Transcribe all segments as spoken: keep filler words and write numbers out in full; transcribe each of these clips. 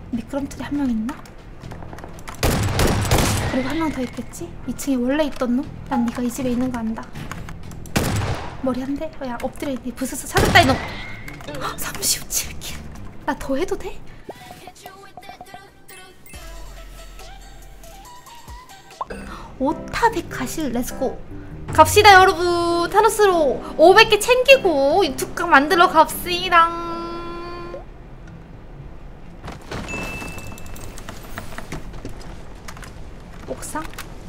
미끄럼틀에 한 명 있나? 그리고 한 명 더 있겠지? 이 층에 원래 있던 놈? 난 네가 이 집에 있는 거 안다. 머리 한 대? 어, 야 엎드려 있네. 부스스 찾았다 이놈. 삼십칠 킬. 나 더 해도 돼? 오타백 가실. 렛츠고 갑시다 여러분. 타노스로 오백 개 챙기고 유튜브각 만들러 갑시다. 옥상?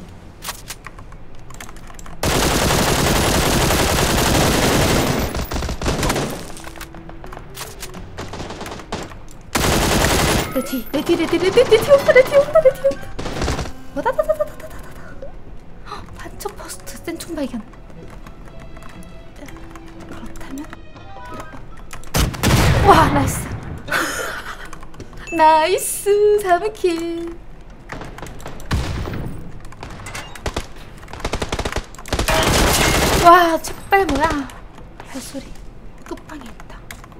내 뒤, 내 뒤, 내 뒤, 내 뒤, 내 뒤 온다, 내 뒤 온다, 내 뒤 온다. 와다다다다다다다다. 반쪽 포스트 센총 발견. 그렇다면 와 나이스. 나이스 삼 킬. 와 책발 뭐야. 발소리 끝방에 있다.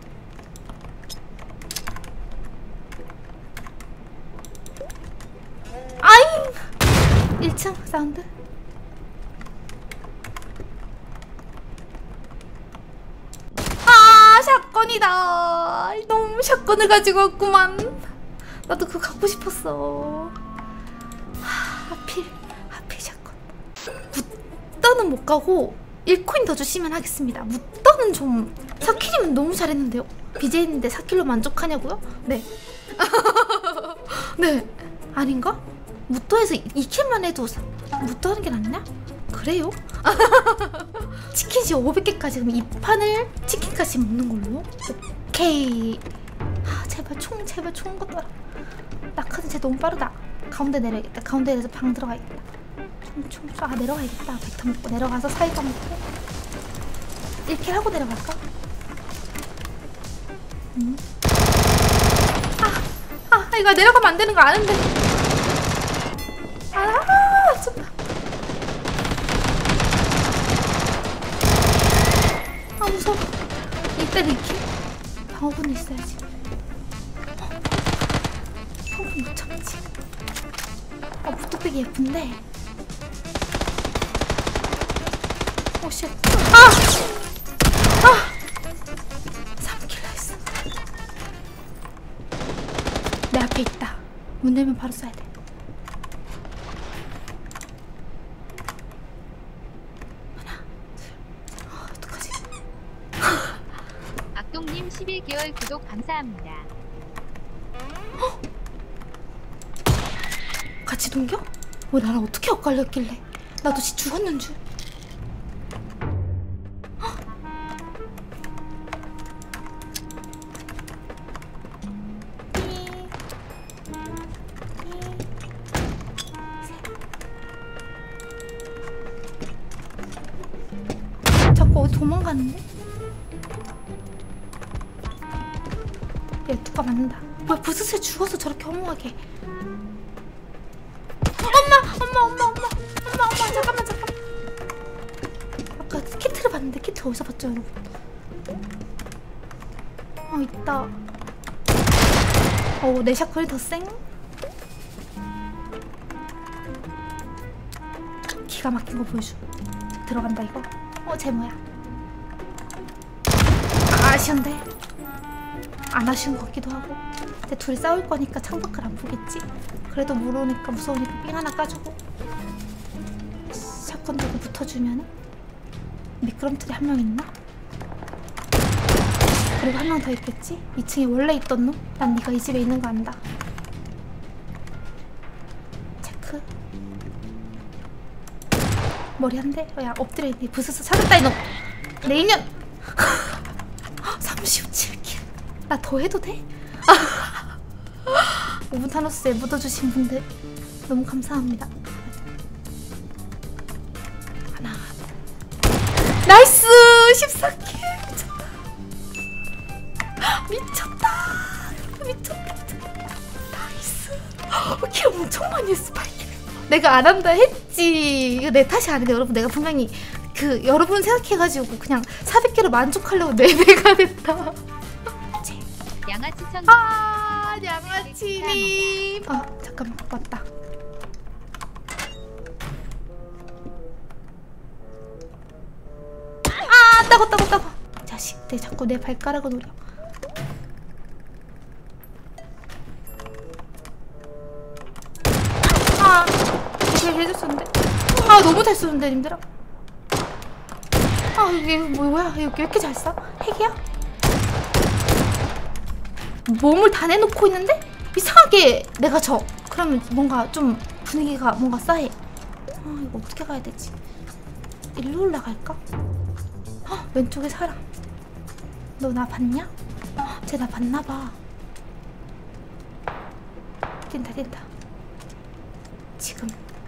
아잉 일 층 사운드. 아 샷건이다. 너무 샷건을 가지고 왔구만. 나도 그거 갖고 싶었어. 하, 하필 하필 샷건. 묻더는 못 가고 일 코인 더 주시면 하겠습니다. 묻더는 좀 사 킬이면 너무 잘했는데요. 비제이인데 사 킬로 만족하냐고요? 네. 네. 아닌가? 묻더에서 이 킬만 해도 묻더 하는 게 낫냐? 그래요? 치킨시 오백 개까지. 그럼 이 판을 치킨까지 먹는 걸로? 오케이. 아, 제발 총 제발 총 것더라. 낙하는 쟤 너무 빠르다. 가운데 내려야겠다. 가운데 내려서 방 들어가야겠다. 총 총 쏴. 아, 내려가야겠다. 벡터 먹고 내려가서 사이버 먹고 일 킬 하고 내려갈까? 음. 아, 아 이거 내려가면 안 되는 거 아는데. 아 좀. 아 무서워. 일단 이 킬 방어구는 있어야지. 방어구 못 참지. 아 무뚝배기 예쁜데. 오쉣. 아! 아! 삼 킬 나이스. 내 앞에 있다. 문 열면 바로 쏴야 돼. 하나, 둘, 아, 어떡하지? 악동님 십일 개월 구독 감사합니다. 어? 같이 동겨? 뭐 나랑 어떻게 엇갈렸길래? 나도 지 죽었는 줄. 자꾸 어디 도망가는데? 얘 누가 맞는다. 뭐야 부스스에 죽어서 저렇게 허무하게. 엄마! 엄마! 엄마! 엄마! 엄마! 엄마! 잠깐만 잠깐만. 아까 키트를 봤는데 키트 어디서 봤죠 여러분? 어 있다. 어 내 샷건이 더 쌩? 기가 막힌 거 보여줘. 들어간다 이거. 어 쟤 뭐야? 아, 아쉬운데? 안 아쉬운 것 같기도 하고. 근데 둘이 싸울 거니까 창밖을 안 보겠지? 그래도 모르니까 무서우니까 삥 하나 까주고 샷건 들고 붙어주면은 미끄럼틀에 한 명 있나? 그리고 한 명 더 있겠지? 이 층에 원래 있던 놈? 난 네가 이 집에 있는 거 안다. 체크. 머리 한 대? 어, 야 엎드려 있네. 부스스 찾았다 이놈. 내 인연. 삼십칠 킬. 나 더 해도 돼? 오 분 타노스에 묻어주신 분들 너무 감사합니다. 하나. 나이스! 십사 킬! 미쳤다! 미쳤다! 미쳤다! 나이스! 킬 엄청 많이 했어. 팔 킬. 내가 안 한다 했지. 이거 내 탓이 아닌데 여러분. 내가 분명히 그 여러분 생각해가지고 그냥 사백 개로 만족하려고 네 배가 됐다. 양아치 천 아 양아치님. 아 잠깐만 왔다. 아 따고 따고 따고. 자식 내 자꾸 내 발가락을 노려. 아 이게 해줬었는데. 아 너무 잘 쏘는데 님들아. 아 이게 뭐야 이게 왜 이렇게 잘 쏴? 핵이야? 몸을 다 내놓고 있는데? 이상하게 내가 져. 그러면 뭔가 좀 분위기가 뭔가 싸해. 아 이거 어떻게 가야 되지? 일로 올라갈까? 아 왼쪽에 사람. 너 나 봤냐? 쟤 나 봤나봐. 뛴다 뛴다. 지금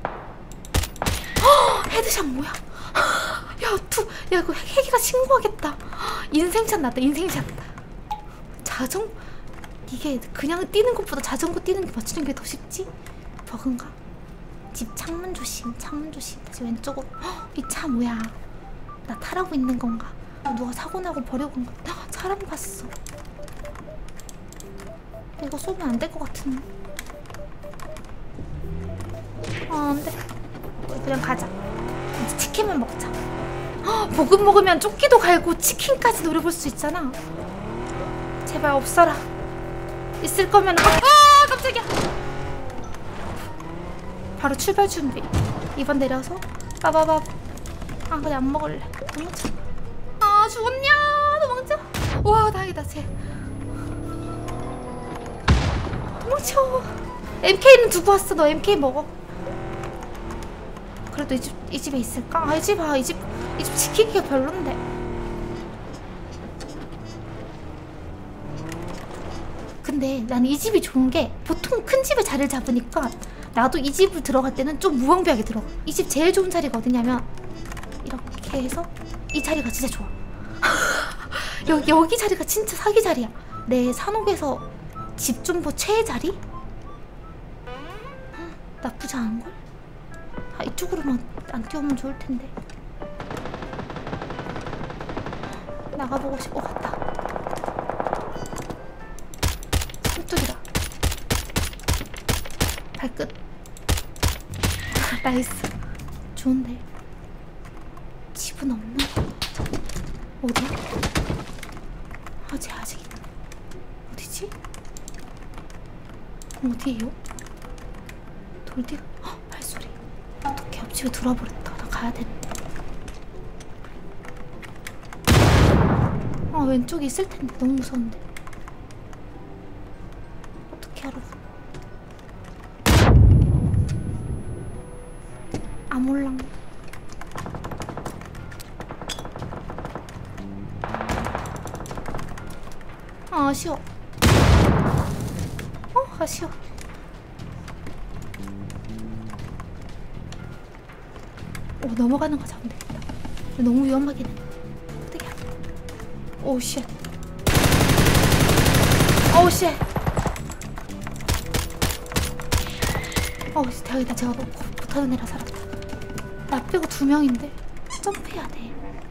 헉! 헤드샷 뭐야? 야, 투, 야 이거 핵이라 신고하겠다. 인생샷 났다 인생샷. 자전 이게 그냥 뛰는 것보다 자전거 뛰는 게 맞추는 게 더 쉽지? 버그인가? 집 창문 조심 창문 조심. 다시 왼쪽으로. 이 차 뭐야? 나 타라고 있는 건가? 누가 사고 나고 버리고 온 건가? 아, 사람 봤어. 이거 쏘면 안 될 것 같은데. 아 안돼. 그냥 가자. 이제 치킨만 먹자. 헉, 볶음 먹으면 조끼도 갈고 치킨까지 노려볼 수 있잖아. 제발 없어라. 있을 거면. 아, 아 깜짝이야. 바로 출발 준비. 이 번 내려서 빠바바. 아 그냥 안 먹을래. 도망쳐. 아 죽었냐. 도망쳐. 와 다행이다 쟤. 도망쳐. 엠케이는 두고 왔어. 너 엠케이 먹어. 그래도 이 집, 이 집에 있을까? 아, 이 집, 아, 이 집, 이 집 지키기가 별론데. 근데 나는 이 집이 좋은 게 보통 큰 집에 자리를 잡으니까 나도 이 집을 들어갈 때는 좀 무방비하게 들어가. 이 집 제일 좋은 자리가 어디냐면 이렇게 해서 이 자리가 진짜 좋아. 여기, 여기 자리가 진짜 사기 자리야. 내 산옥에서 집 좀 더 최애 자리? 나쁘지 않은걸? 아 이쪽으로만 안 뛰어오면 좋을 텐데. 나가보고 싶어. 어, 갔다. 삼뚝이다. 발끝. 나이스. 좋은데. 집은 없나? 어디야? 아, 쟤 아직 있나? 어디지? 어디에요? 돌뒤. 헉, 발소리. 어떻게 옆집에 들어와버렸다. 나 가야 되는데. 아 왼쪽에 있을 텐데 너무 무서운데. 어떻게 알아? 아 몰라. 아 아쉬워. 어 아쉬워. 오 넘어가는 거 잡으면 되겠다. 너무 위험하긴 해. 어떡해. 오 쉣. 오 쉣. 어우 대박이다. 제가 뭐 못하는 애라 살았다. 나 빼고 두 명인데 점프해야 돼.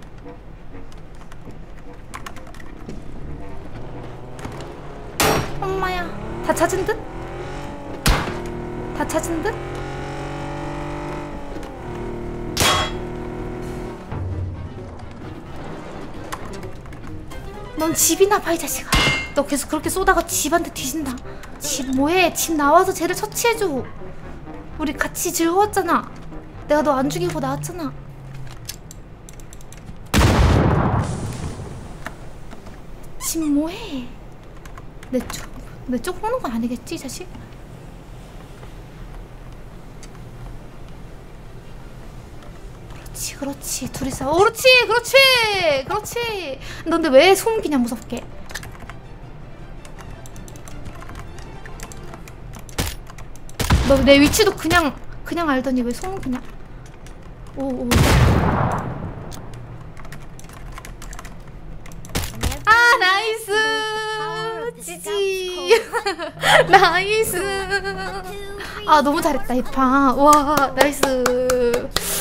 엄마야. 다 찾은 듯? 다 찾은 듯? 넌 집이나 봐 이 자식아. 너 계속 그렇게 쏘다가 집한테 뒤진다. 집 뭐해? 집 나와서 쟤를 처치해줘. 우리 같이 즐거웠잖아. 내가 너 안 죽이고 나왔잖아. 집 뭐해? 내 쪽, 내 쪽 오는 건 아니겠지 이 자식? 그렇지 그렇지 둘이서. 어, 그렇지 그렇지 그렇지. 너 근데 왜 소음기냐 무섭게. 너 내 위치도 그냥 그냥 알더니 왜 소음기냐. 오오. 아 나이스 지지. 나이스. 아 너무 잘했다 이 판. 와 나이스.